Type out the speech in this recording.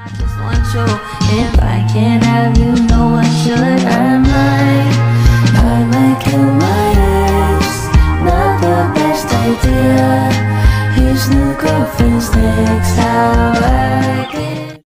I just want you. If I can't have you, no one should. I might kill my ex. Not the best idea. His new girlfriend's next house.